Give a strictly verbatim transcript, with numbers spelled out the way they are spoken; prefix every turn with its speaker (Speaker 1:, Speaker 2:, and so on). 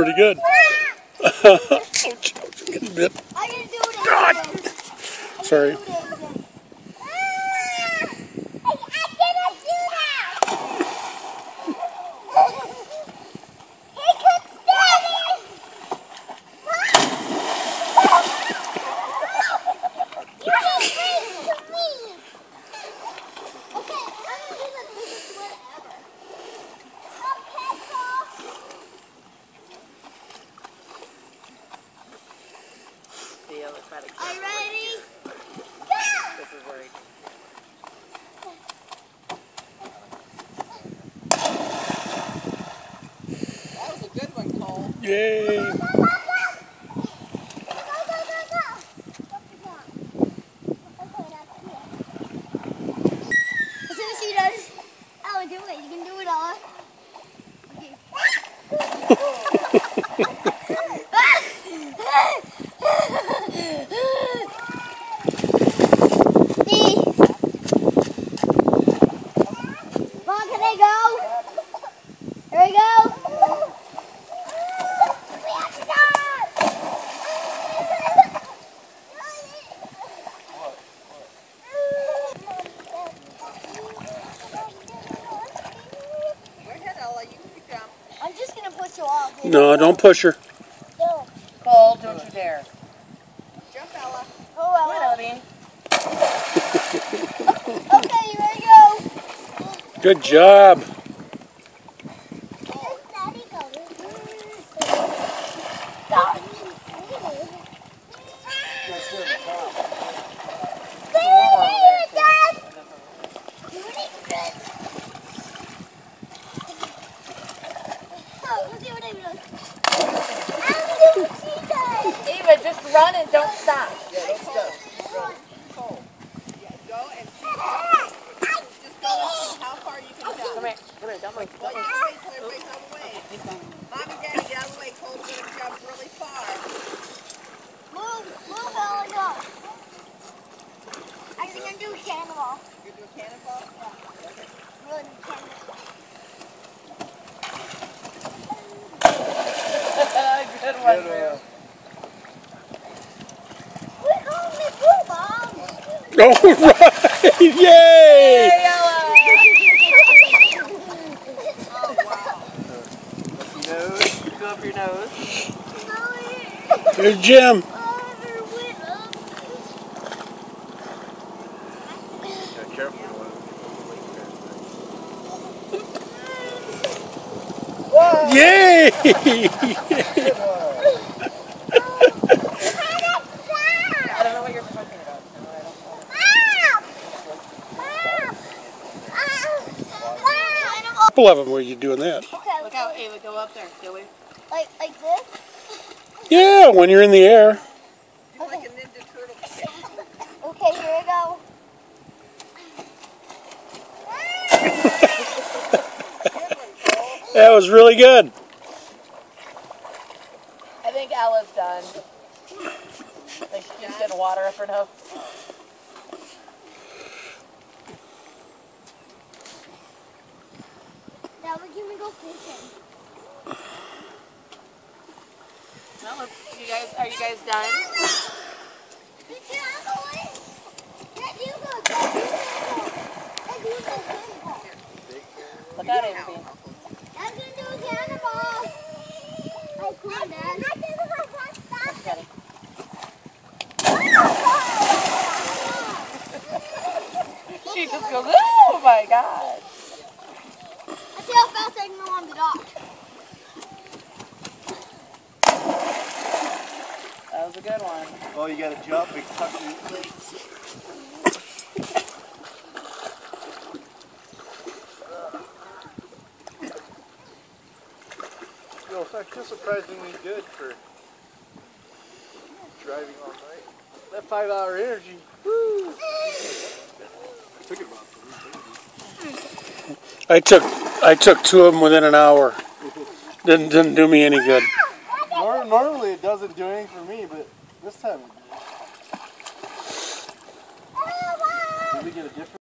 Speaker 1: pretty good. Ouch, ouch, getting a bit.
Speaker 2: I can do it
Speaker 1: God. Sorry.
Speaker 2: Are you ready? Go!
Speaker 3: This is where he... That was a good one, Cole.
Speaker 1: Yay!
Speaker 2: Go, go, go, go, go! As soon as she does, Ella, do it. You can do it, Ella. Mom, can I go? Here we go. We have to go.
Speaker 3: Go ahead, Ella. You can jump.
Speaker 2: I'm just gonna push you off.
Speaker 1: No, don't push her.
Speaker 2: Go.
Speaker 3: Cole, don't you dare. Jump, Ella.
Speaker 2: Oh,
Speaker 3: Come on,
Speaker 2: Ella.
Speaker 3: Elvie.
Speaker 2: Okay, you ready to go?
Speaker 1: Good job.
Speaker 3: Eva, just run and don't stop. Yeah, don't stop. Cole. Yeah, go and see. Just go and see how far you can jump. Come here. Come here. Don't wait. Don't wait till everybody's out of the way. Mom and Daddy, get out of the way. Cole's going to jump really far.
Speaker 2: Move, move, Ella, go. I think I'm doing cannonball.
Speaker 3: You're doing cannonball?
Speaker 2: Yeah. Really do cannonball.
Speaker 3: Good one, Drew.
Speaker 2: We're calling it Blue Bomb.
Speaker 1: All right! Yay!
Speaker 3: Hey, Ella! Oh, wow. Up your nose. Go up your nose.
Speaker 1: Here's Jim. Yay!
Speaker 3: I don't know what you're talking about.
Speaker 1: A couple of them were you doing that?
Speaker 2: Okay,
Speaker 3: Look out, Ava, go up there. Go in.
Speaker 2: like like this.
Speaker 1: Yeah, when you're in the air.
Speaker 3: You're like a ninja turtle.
Speaker 2: Okay, here we go.
Speaker 1: That was really good.
Speaker 3: I think Ella's done. Like she's getting water up her nose.
Speaker 2: Now we're gonna go fishing.
Speaker 3: Well, let's, you guys, are you guys done? Look out, Ava.
Speaker 2: I'm gonna do a cannonball. Hey, come on, Dad.
Speaker 3: Ready. She just goes, oh my God.
Speaker 2: Let's see how fast I can go on the dock.
Speaker 3: That was a good one.
Speaker 4: Oh, you gotta jump and tuck your legs. Yo, it's actually surprisingly good for driving all night. That five hour energy. Woo! I took it about
Speaker 1: I took I took two of them within an hour. Didn't didn't do me any good.
Speaker 4: Nor normally it doesn't do anything for me, but this time it did. Did we get a different?